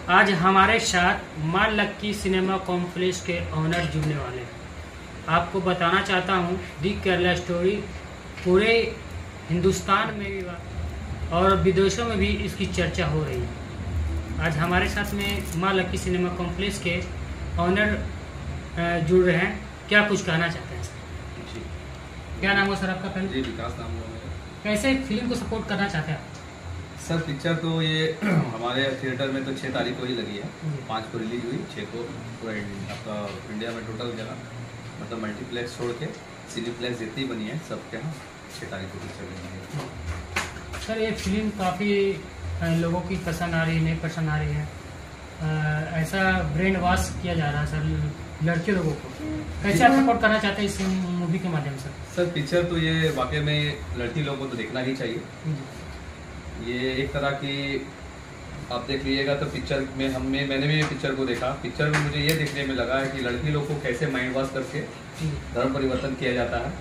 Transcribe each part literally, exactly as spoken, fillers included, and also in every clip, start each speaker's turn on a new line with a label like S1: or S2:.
S1: आज हमारे साथ माँ लक्की सिनेमा कॉम्प्लेक्स के ऑनर जुड़ने वाले हैं। आपको बताना चाहता हूँ दी केरला स्टोरी पूरे हिंदुस्तान में भी और विदेशों में भी इसकी चर्चा हो रही है। आज हमारे साथ में माँ लक्की सिनेमा कॉम्प्लेक्स के ऑनर जुड़ रहे हैं। क्या कुछ कहना चाहते हैं सर?
S2: जी,
S1: क्या नाम है सर आपका? पहले
S2: जी विकास नाम है मेरा।
S1: कैसे फिल्म को सपोर्ट करना चाहते हैं आप?
S2: सर पिक्चर तो ये हमारे थिएटर में तो छः तारीख को ही लगी है, पाँच को रिलीज हुई, छः को पूरा आपका इंडिया में टोटल जगह मतलब मल्टीप्लेक्स छोड़ के सिनीप्लेक्स जितनी बनी है सबके यहाँ छः तारीख को पिक्चर बनी है।
S1: सर ये फिल्म काफ़ी लोगों की पसंद आ रही है, नहीं पसंद आ रही है, आ, ऐसा ब्रेन वॉश किया जा रहा है सर लड़के लोगों को। कैसे आप सपोर्ट करना चाहते हैं इस मूवी के माध्यम से?
S2: सर पिक्चर तो ये वाकई में लड़की लोगों को तो देखना ही चाहिए। ये एक तरह की आप देख लीजिएगा तो पिक्चर में हमें मैंने भी ये पिक्चर को देखा। पिक्चर में मुझे ये देखने में लगा है कि लड़की लोग को कैसे माइंड वॉश करके धर्म परिवर्तन किया जाता है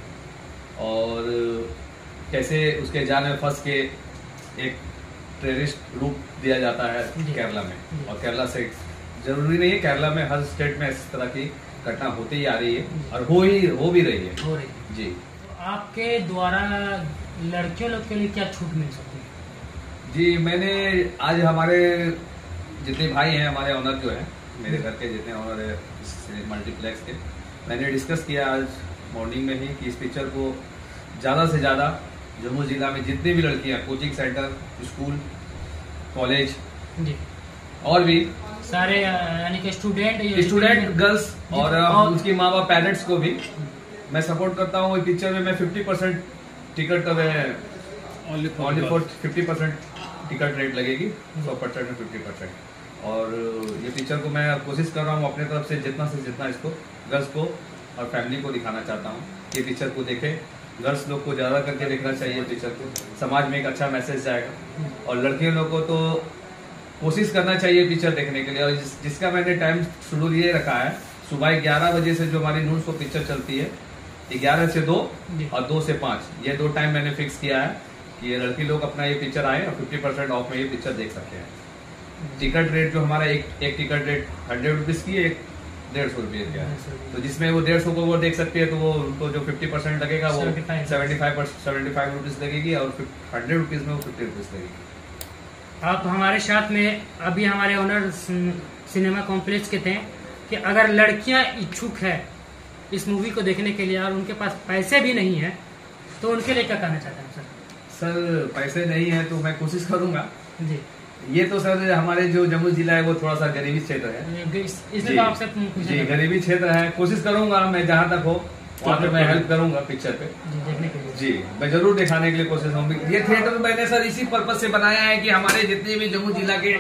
S2: और कैसे उसके जाल में फंस के एक टेररिस्ट रूप दिया जाता है केरला में। और केरला से जरूरी नहीं है, केरला में हर स्टेट में इस तरह की घटना होती ही आ रही है और हो ही हो भी रही है।
S1: हो रही
S2: जी।
S1: आपके द्वारा लड़कियों लोग के लिए क्या छूट मिल सकती है?
S2: जी मैंने आज हमारे जितने भाई हैं, हमारे ऑनर जो है मेरे घर के जितने ऑनर है मल्टीप्लेक्स के, मैंने डिस्कस किया आज मॉर्निंग में ही कि इस पिक्चर को ज़्यादा से ज़्यादा जम्मू जिला में जितनी भी लड़कियां कोचिंग सेंटर, स्कूल, कॉलेज जी और भी
S1: सारे यानी कि स्टूडेंट
S2: स्टूडेंट गर्ल्स और उसकी माँ बाप पेरेंट्स को भी मैं सपोर्ट करता हूँ। पिक्चर में मैं फिफ्टी परसेंट टिकट कर रहे हैं, only for fifty percent ticket rate लगेगी, सौ परसेंट में फिफ्टी परसेंट। और ये पिक्चर को मैं कोशिश कर रहा हूँ अपने तरफ से जितना से जितना इसको गर्ल्स को और फैमिली को दिखाना चाहता हूँ। ये पिक्चर को देखें, गर्ल्स लोग को ज़्यादा करके देखना चाहिए पिक्चर को, समाज में एक अच्छा मैसेज जाएगा। और लड़कियों लोग को तो कोशिश करना चाहिए पिक्चर देखने के लिए। और जिस, जिसका मैंने टाइम शेड्यूल ये रखा है, सुबह ग्यारह बजे से जो हमारी न्यूज को पिक्चर चलती है, ग्यारह से दो और दो से पाँच, ये दो टाइम मैंने फिक्स किया है कि ये लड़की लोग अपना ये पिक्चर आए और फिफ्टी परसेंट ऑफ में ये पिक्चर देख सकते हैं। टिकट रेट जो हमारा एक एक टिकट रेट हंड्रेड रुपीज़ की, एक डेढ़ सौ रुपये का है। तो जिसमें वो डेढ़ सौ को वो देख सकती है तो वो उनको जो फिफ्टी परसेंट लगेगा वो seventy five seventy five rupees लगेगी और हंड्रेड रुपीज़ में वो फिफ्टी रुपीज़ लगेगी।
S1: आप हमारे साथ में अभी हमारे ओनर सिनेमा कॉम्प्लेक्स के थे कि अगर लड़कियां इच्छुक है इस मूवी को देखने के लिए और उनके पास पैसे भी नहीं है तो उनके लिए क्या कहना चाहते हैं सर?
S2: सर पैसे नहीं है तो मैं कोशिश करूंगा जी। ये तो सर हमारे जो जम्मू जिला है वो थोड़ा सा गरीबी क्षेत्र है,
S1: इसलिए तो आपसे
S2: जी गरीबी क्षेत्र है। कोशिश करूंगा मैं जहाँ तक हो वहाँ पे मैं हेल्प करूंगा पिक्चर पे
S1: देखने के लिए।
S2: जी मैं जरूर दिखाने के लिए कोशिश करूंगी। ये थिएटर मैंने सर इसी पर्पज से बनाया है कि हमारे जितने भी जम्मू जिला के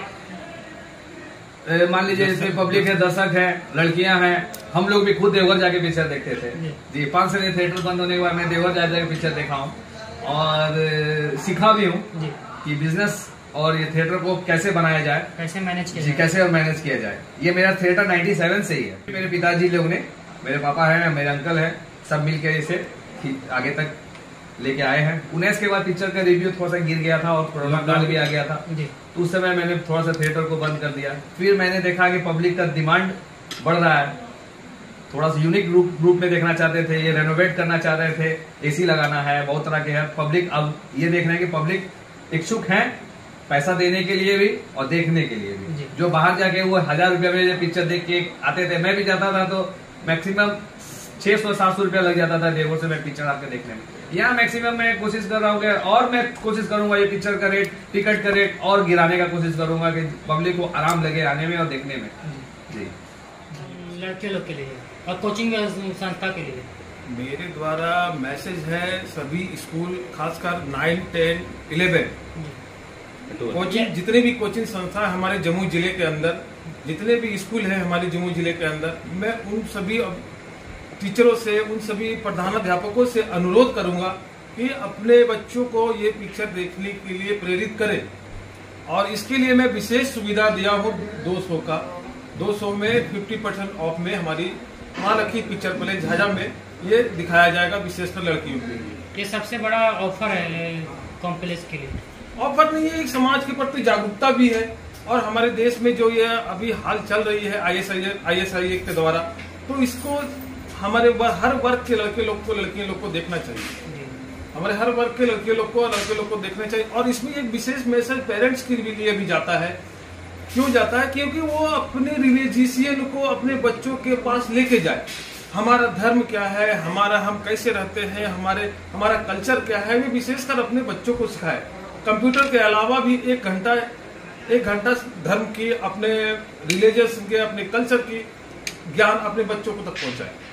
S2: मान लीजिए इसमें पब्लिक है, दर्शक है, लड़कियां हैं, हम लोग भी खुद देवघर जाके पिक्चर देखते थे जी। पाँच साल थिएटर बंद होने के बाद मैं देवघर जा जाके पिक्चर देखा हूँ और सीखा भी हूँ कि बिजनेस और ये थिएटर को कैसे बनाया जाए,
S1: कैसे मैनेज किया
S2: जी
S1: जाए।
S2: कैसे और मैनेज किया जाए। ये मेरा थिएटर नाइन्टी सेवन से ही है। मेरे पिताजी लोग ने, मेरे पापा है, मेरे अंकल है, सब मिलकर इसे आगे तक लेके आए हैं। उन्नीस के बाद पिक्चर का रिव्यू थोड़ा सा गिर गया था और कोरोना काल भी आ गया था, तो उस समय मैंने थोड़ा सा थिएटर को बंद कर दिया। फिर मैंने देखा कि पब्लिक का डिमांड बढ़ रहा है, थोड़ा सा यूनिक रूप रूप में देखना चाहते थे, ये रेनोवेट करना चाह रहे थे, एसी लगाना है, बहुत तरह के है। पब्लिक अब ये देख रहे हैं कि पब्लिक इच्छुक है पैसा देने के लिए भी और देखने के लिए भी। जो बाहर जाके वो हजार रुपया में पिक्चर देख के आते थे, मैं भी जाता था तो मैक्सिमम छह सौ सात सौ रुपया लग जाता था देवघर से मैं पिक्चर आपके देखने में। यहाँ मैक्सिमम मैं कोशिश कर रहा हूँ और मैं कोशिश करूंगा ये पिक्चर का रेट, टिकट का रेट और गिराने का कोशिश करूंगा कि पब्लिक को आराम लगे आने में और देखने में जी।
S3: लड़के लोग के लिए और कोचिंग संस्था के लिए
S4: मेरे द्वारा मैसेज है सभी स्कूल, खासकर नाइन टेन इलेवन कोचिंग, जितने भी कोचिंग संस्था हमारे जम्मू जिले के अंदर, जितने भी स्कूल है हमारे जम्मू जिले के अंदर, मैं उन सभी टीचरों से, उन सभी प्रधानाध्यापकों से अनुरोध करूंगा कि अपने बच्चों को ये पिक्चर देखने के लिए प्रेरित करें। और इसके लिए मैं विशेष सुविधा दिया हूँ दो सौ का, दो सौ में फिफ्टी परसेंट ऑफ में हमारी माँ लक्की पिक्चर प्लेस झाझा में ये दिखाया जाएगा, विशेषकर लड़कियों के लिए।
S1: ये सबसे बड़ा ऑफर है कॉम्प्लेक्स के लिए।
S4: ऑफर नहीं है, एक समाज के प्रति जागरूकता भी है और हमारे देश में जो ये अभी हाल चल रही है I S I I S I के द्वारा, तो इसको हमारे हर वर्ग के लड़के लोग को लड़कियों लोग को देखना चाहिए, हमारे हर वर्ग के लड़के लोग को लड़के लोग को देखना चाहिए। और इसमें एक विशेष मैसेज पेरेंट्स के लिए भी जाता है। क्यों जाता है? क्योंकि वो अपने रिलीजियन को अपने बच्चों के पास लेके जाए, हमारा धर्म क्या है, हमारा हम कैसे रहते हैं, हमारे हमारा कल्चर क्या है, वे विशेषकर अपने बच्चों को सिखाए। कंप्यूटर के अलावा भी एक घंटा एक घंटा धर्म की, अपने रिलीजियस के, अपने कल्चर की ज्ञान अपने बच्चों को तक पहुंचाए।